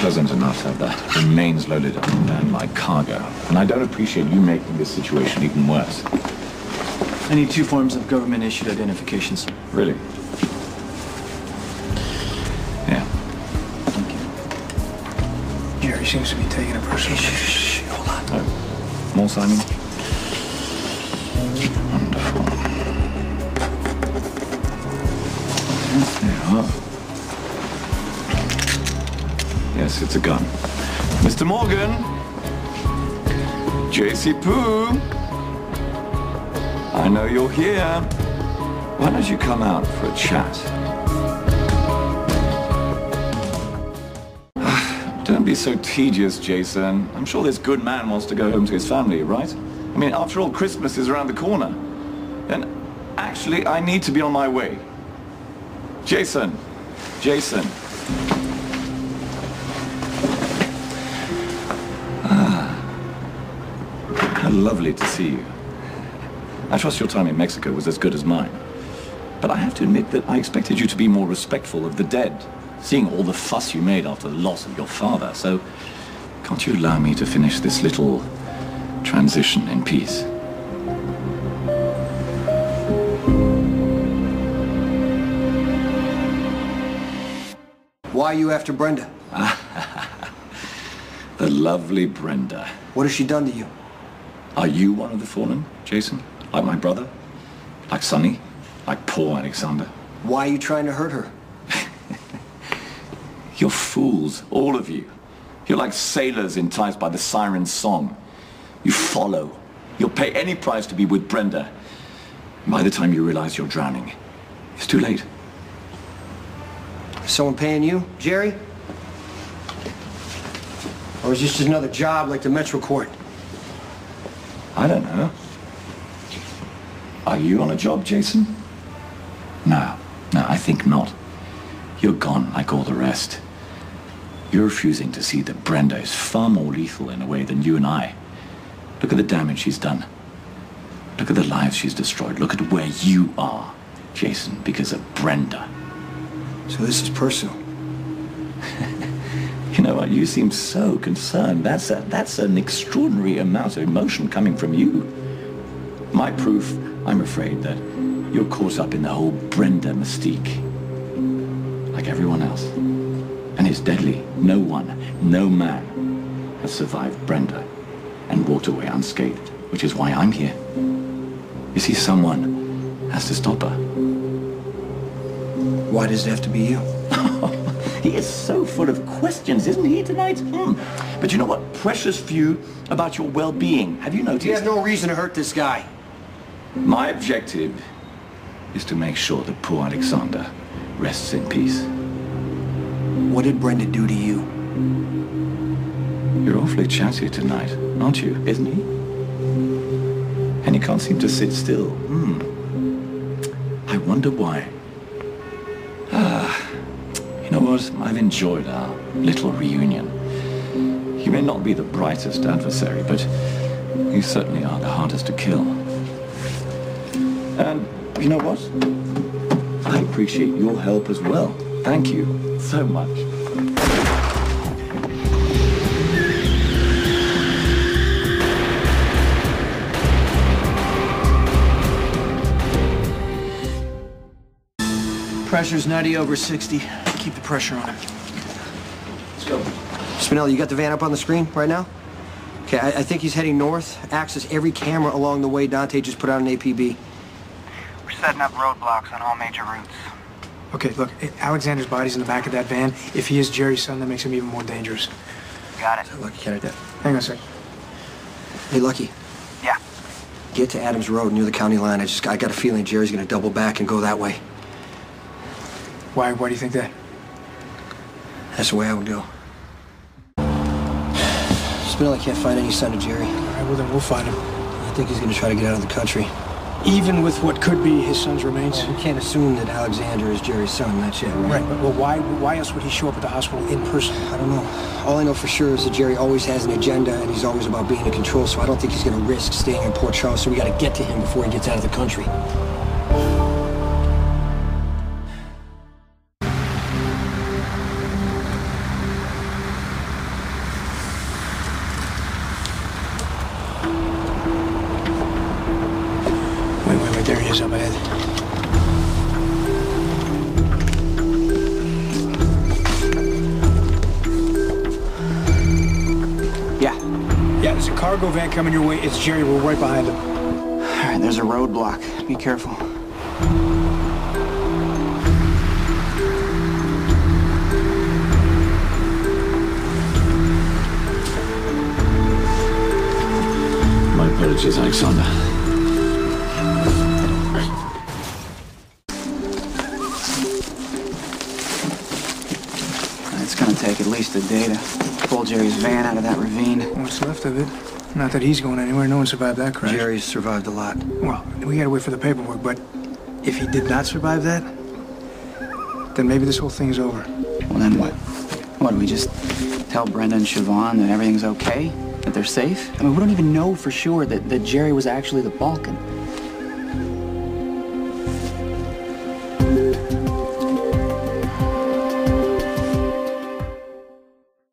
pleasant enough to have the remains loaded on a van like cargo. And I don't appreciate you making this situation even worse. I need 2 forms of government-issued identification, sir. Really? Yeah. Thank you. Jerry seems to be taking it personally. Shh, hold on. Oh. More signing? Wonderful. There you are. Yes, it's a gun. Mr. Morgan! J.C. Pooh! I know you're here. Why don't you come out for a chat? Don't be so tedious, Jason. I'm sure this good man wants to go home to his family, right? I mean, after all, Christmas is around the corner. And actually, I need to be on my way. Jason. Jason. How lovely to see you. I trust your time in Mexico was as good as mine. But I have to admit that I expected you to be more respectful of the dead, seeing all the fuss you made after the loss of your father. So, can't you allow me to finish this little transition in peace? Why are you after Brenda? The lovely Brenda. What has she done to you? Are you one of the fallen, Jason? Like my brother? Like Sonny? Like poor Alexander? Why are you trying to hurt her? You're fools, all of you. You're like sailors enticed by the siren's song. You follow. You'll pay any price to be with Brenda. And by the time you realize you're drowning, it's too late. Someone paying you, Jerry? Or is this just another job like the Metro Court? I don't know. Are you on a job, Jason? No, I think not. You're gone like all the rest. You're refusing to see that Brenda is far more lethal in a way than you and I. Look at the damage she's done. Look at the lives she's destroyed. Look at where you are, Jason, because of Brenda. So this is personal. You know what? You seem so concerned. That's an extraordinary amount of emotion coming from you. My proof, I'm afraid, that you're caught up in the whole Brenda mystique. Like everyone else. And it's deadly. No one, no man has survived Brenda and walked away unscathed, which is why I'm here. You see, someone has to stop her. Why does it have to be you? He is so full of questions, isn't he, tonight? But you know what? Precious few about your well-being. Have you noticed? You have no reason to hurt this guy. My objective is to make sure that poor Alexander rests in peace. What did Brenda do to you? You're awfully chatty tonight, aren't you? Isn't he? And he can't seem to sit still. I wonder why. You know what? I've enjoyed our little reunion. You may not be the brightest adversary, but you certainly are the hardest to kill. And you know what? I appreciate your help as well. Thank you so much. Pressure's 90 over 60. Keep the pressure on him. Let's go. Spinelli, you got the van up on the screen right now? Okay, I think he's heading north. Access every camera along the way. Dante just put out an APB. We're setting up roadblocks on all major routes. Okay, look, Alexander's body's in the back of that van. If he is Jerry's son, that makes him even more dangerous. Got it. Lucky, can I... Hang on a sec. Hey, Lucky. Yeah. Get to Adams Road near the county line. I got a feeling Jerry's gonna double back and go that way. Why do you think that? That's the way I would go. Spinelli can't find any sign of Jerry. All right, well then we'll find him. I think he's gonna try to get out of the country. Even with what could be his son's remains? We can't assume that Alexander is Jerry's son, that's it, right? Right, but well, why else would he show up at the hospital in person? I don't know. All I know for sure is that Jerry always has an agenda and he's always about being in control, so I don't think he's gonna risk staying in Port Charles, so we gotta get to him before he gets out of the country. up ahead. Yeah. Yeah, there's a cargo van coming your way. It's Jerry. We're right behind him. All right, there's a roadblock. Be careful. My apologies, Alexander. It's gonna take at least a day to pull Jerry's van out of that ravine. What's left of it? Not that he's going anywhere. No one survived that crash. Jerry's survived a lot. Well, we gotta wait for the paperwork, but if he did not survive that, then maybe this whole thing's over. Well, then what? What, do we just tell Brenda and Siobhan that everything's okay? That they're safe? I mean, we don't even know for sure that Jerry was actually the Balkan.